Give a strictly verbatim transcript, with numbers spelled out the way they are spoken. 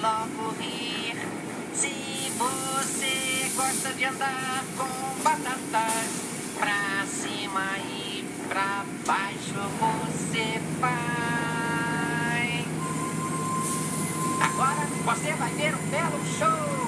logo rir. Se você gosta de andar com batatas, pra cima e pra baixo você vai. Agora você vai ver um belo show.